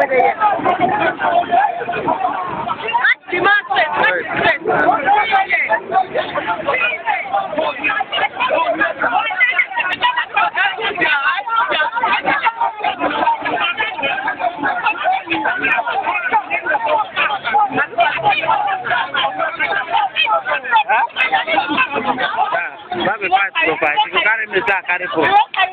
Sabe faz pro pai, se o cara me dá cara por.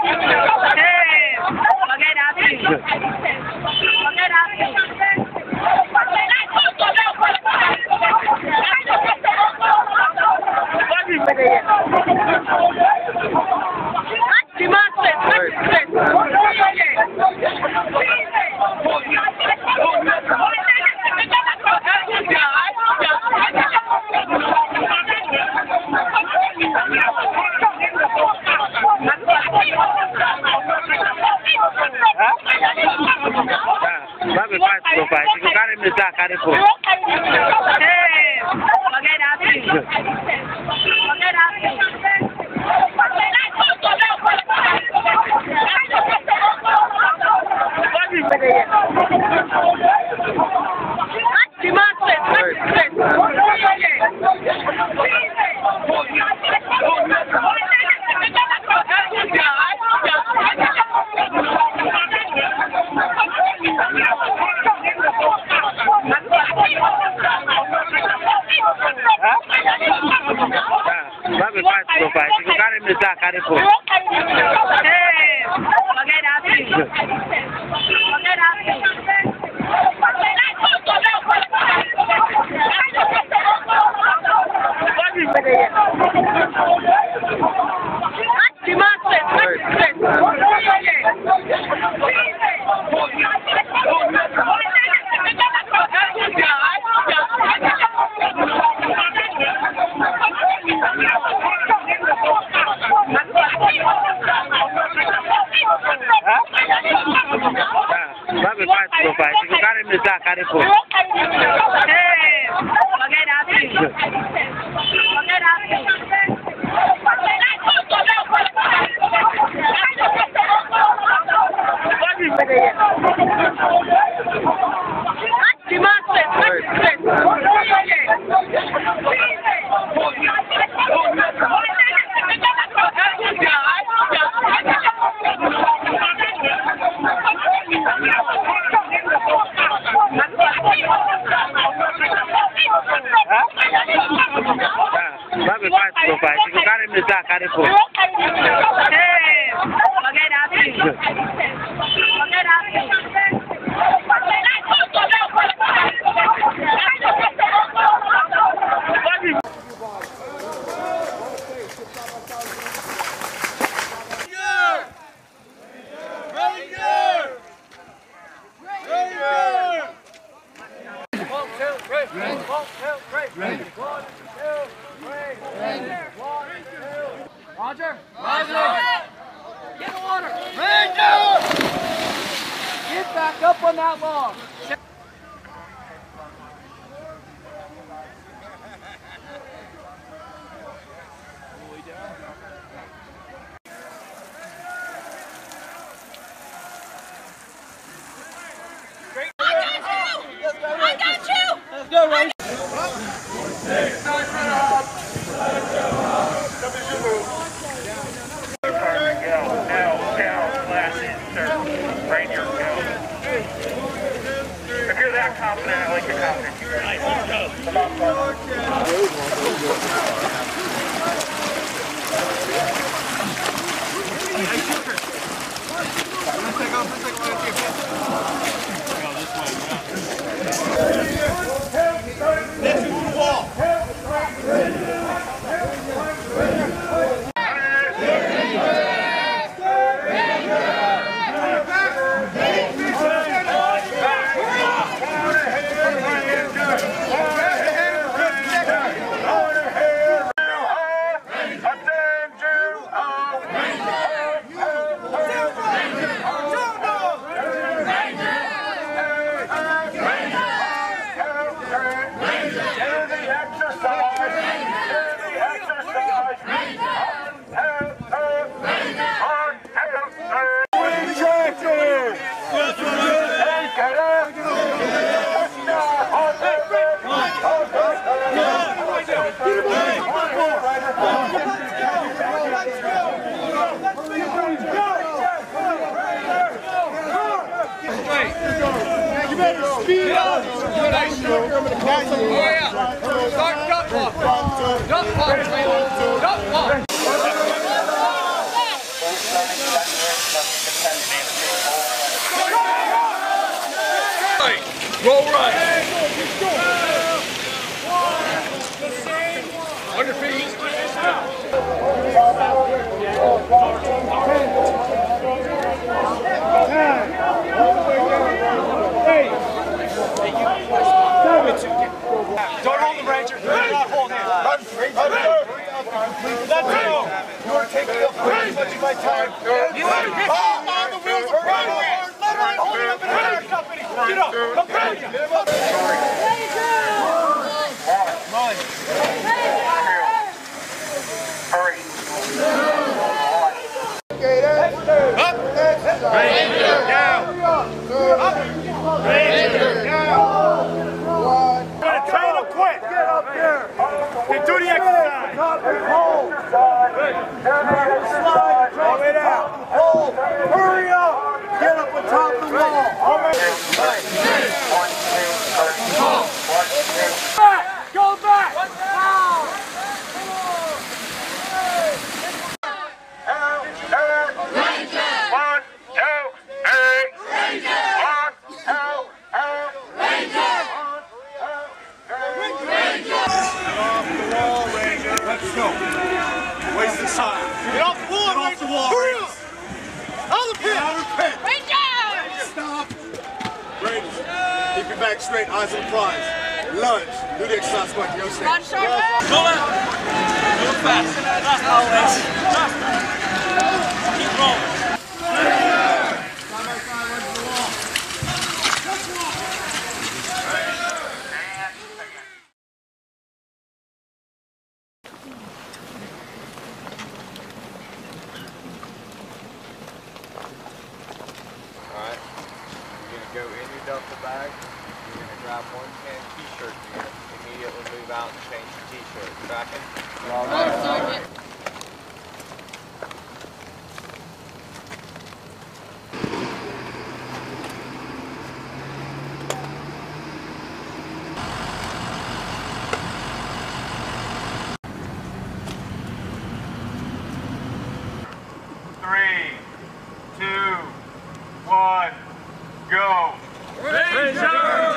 Sabe faz pro pai, se o cara me dá cara por. Sabe faz pro pai, se o cara me dá cara por. Sabe faz pro pai, se o cara me dá cara por. Sabe faz pro pai, se o cara me dá cara por. Roger! Roger! Get in the water! Ranger! Get back up on that log! I got you! Let's go, Ranger! If you're that confident, I like your confidence. You're right. Come on, Ranger! better speed up. Oh yeah. Start duck walk. Duck walk, duck walk. Roll right. On your feet. Don't hold the Ranger. Do not hold him. Run, Ranger. That's it. You are taking up way too much of my time. On the wheels of progress. Literally holding up an entire company. Get up. Companion. Run. Hurry. Up. Ranger down. Up. Ranger down. Train them quick. Get up there. And do the exercise. Hold. Slide. All the way down. Hold. Hurry up. Get up on top of the wall. Back. Go back. Let's go. Waste the time. Get off the wall. Get off the wall. Hurry up. Out of the pit. Out of the pit. Rangers. Stop. Rangers. Keep your back straight. Eyes on the prize. Lunge. Do the exercise quick. You understand? Run sharp. Go left. Go fast. That's always. Keep rolling. Alright, you're going to go in your duffel bag, you're going to grab one can t-shirt here, immediately move out and change your t-shirt. Tracking? Sergeant. Three, two, one, go. Ranger!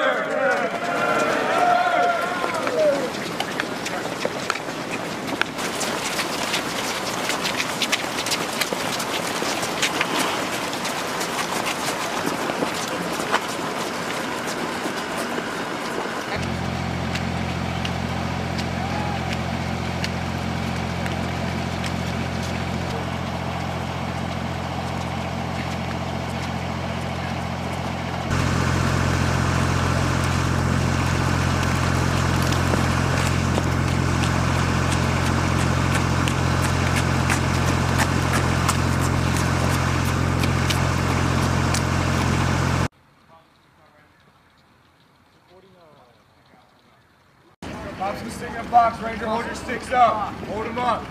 Pops the stick in box, Ranger. Hold your sticks up. Hold them up.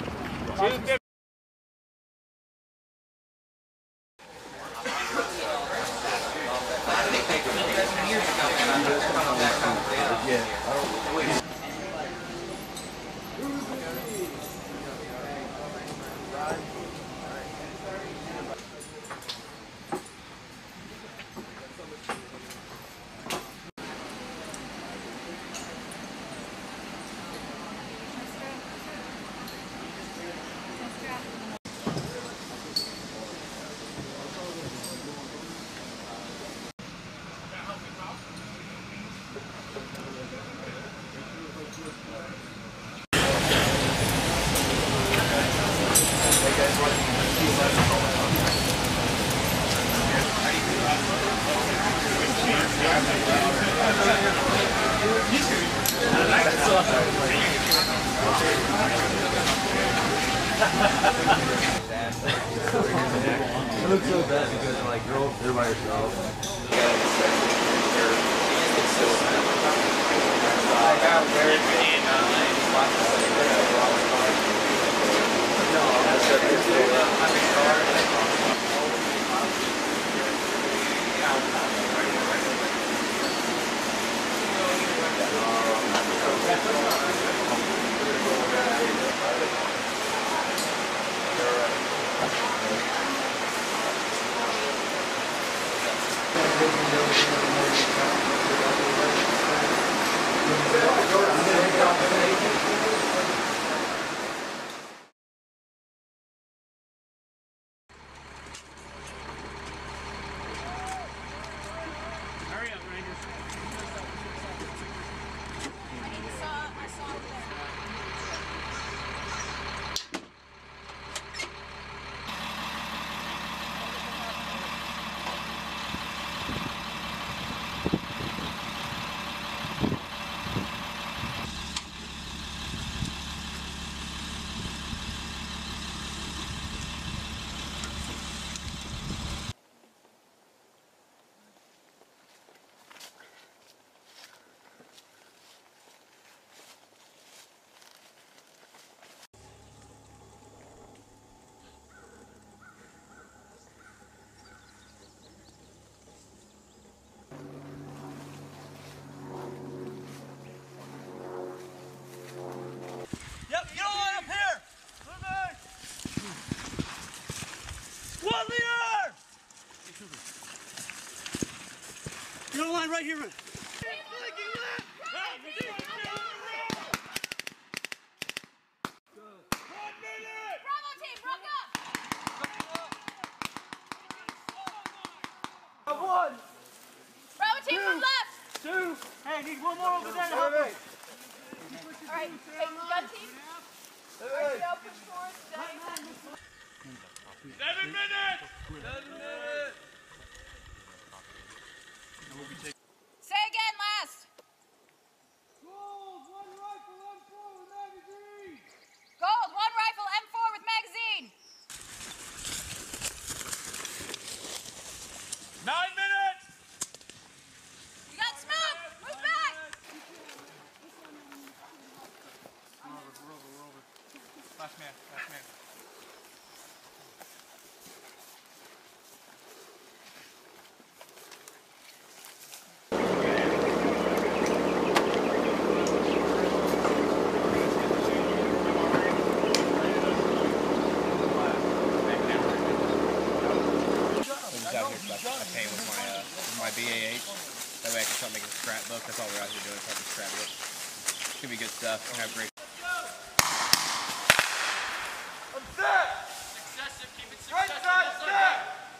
It looks so bad because like you're there by yourself. Yep, get all the way up here. Squad leader! Get on the line right here. Bravo team, rock up! One, Bravo team from left! two. Hey, need one more over there to help us. Alright, hey, gun team. Alright, go, push forward, stay. 7 minutes! 7 minutes! Say again, last. Gold, one rifle, M4 with magazine. Gold, one rifle, M4 with magazine. 9 minutes! You got smoke! Move back! Last man, last man. I paint with my BAH. That way I can start making a scrapbook. That's all we're out here doing is having a scrapbook. It's gonna be good stuff. We're gonna have great. I'm set! Successive, keep it successive. Right side, set!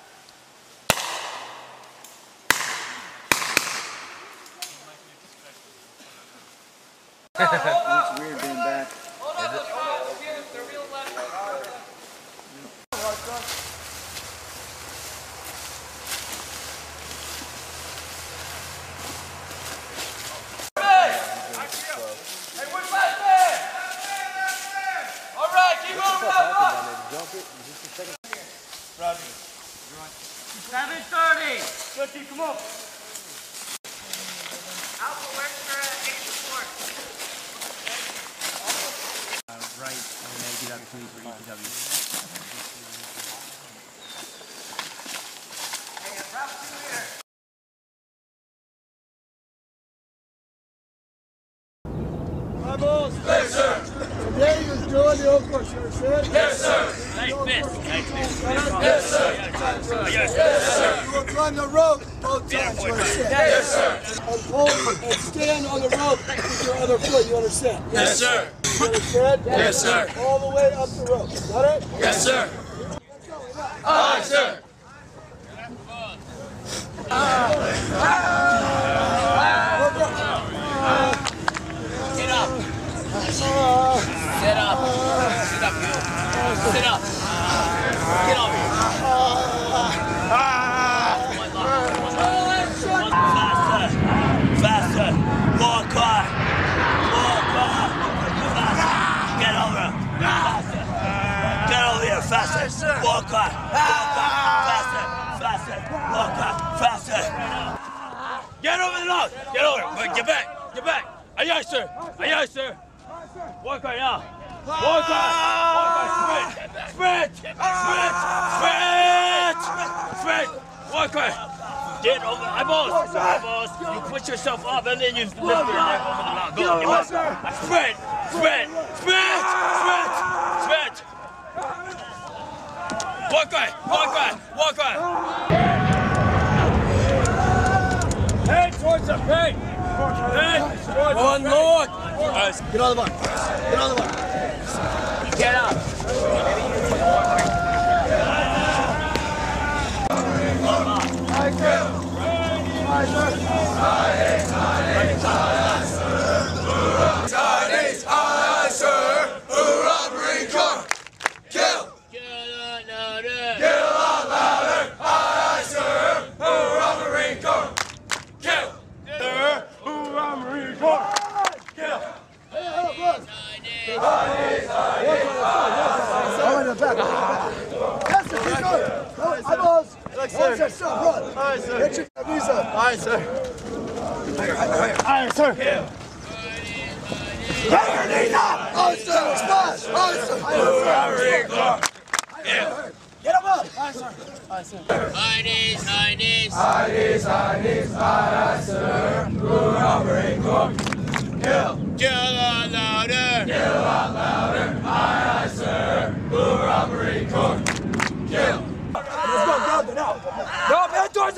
It's weird being back. Hold up, the real left. Roger. 7:30. Jesse, come on. Alpha works for 84. Right, and then get out between for EPW. Rebels! Yes, sir! Today is doing the Oakland shirt, sir? Yes, sir. Nice fist. Nice fist. Yes, sir. Yes, sir. You will climb the rope both times, you understand? Yes, sir. And hold and stand on the rope with your other foot, you understand? Yes, sir. You understand? Yes, sir. All the way up the rope. Got it? Yes, sir. Aye, sir. Sit up. Sit up. Sit up, you. Sit up. Get over here. Faster. More car. Faster. Get over. Faster. Get over here. Faster. More car. Faster. More car. Faster. Get over the log. Get over. Wait, get back. Get back. Aye, aye, sir. Aye, aye, sir. Walk right now. Walk right. Sprint. Walk right. Get over. Eyeballs. You push yourself up and then you lift your neck over the log. Go. Get back. Sprint. Walk right. Head towards the pig. One more. Get on the bar. Get up. Aye, sir. Aye, sir. Take your knees up! Aye, sir. Smash! Aye, sir. Get him up! Aye, sir. Aye, sir. High knees. Aye, sir. Hoorah, Marine Corps. Kill. Kill out louder.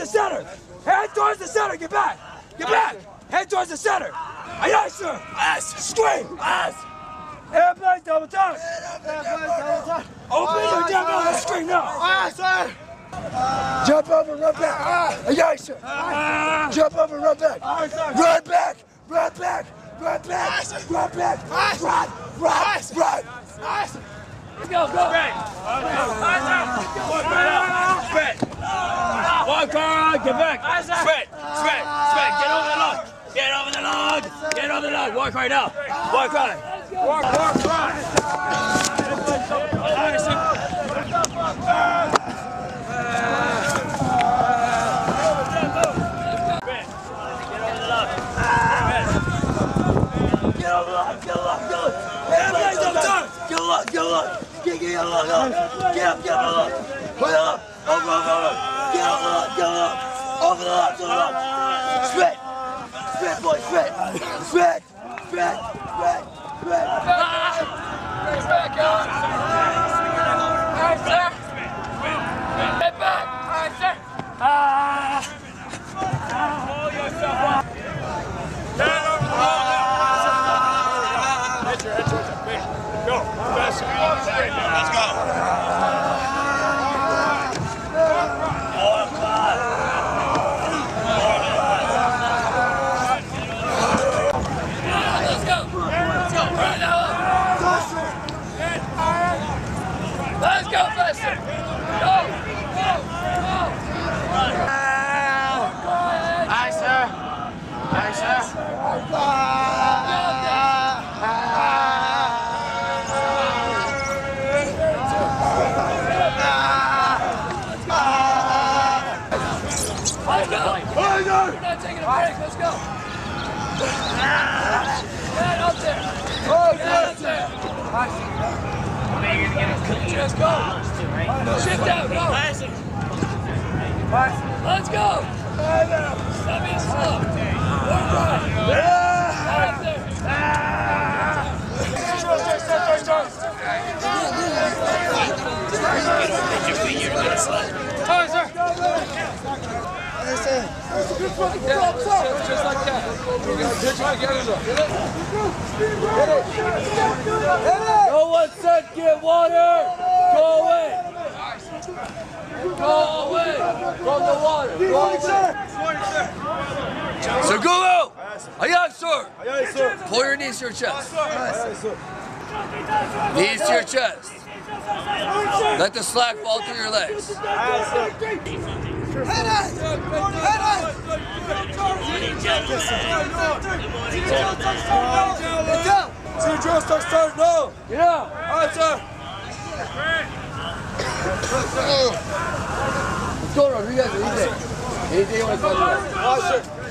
the center. Head towards the center. Get back. Get back. Head towards the center. Aye, aye, sir. Yes. Scream. Yes. Airplane double time. Open your jump over. Scream now. Aye, sir. Jump over, run back. Aye, aye, sir. Jump over, run back. Run back. Run back. Run back. Run back. Run. Run. Run. Go, go. Straight. Walk right out. Straight. Walk on. Get back. Straight. Straight. Straight. Get over the log. Get over the log. Get over the log. Walk right now. Walk right. Walk right. Get up. Over. Get over the log. Straight. Straight, boy, straight. Straight. Back up. All right, sir. Head back. All right, sir. Hold yourself up. Turn over the log. Head towards it. Go. Faster. Let's go. Let's go faster! Go! Aye, sir. Aye, sir. Let's go! We're not taking a break. Let's go! Get up there! Get up there! Just go! Shift out, go! Let's go! Stop being slow! Work right! Right there! Just like that. No 1 sec, get water! Go away! Go away from the water! Go away! Sir Gulu! Aye, sir! Pull your knees to your chest. Knees to your chest. Let the slack fall through your legs. Head on! See drill start starting now! Get out! Alright, sir! What's going on? What do you guys do? Anything you want to talk about?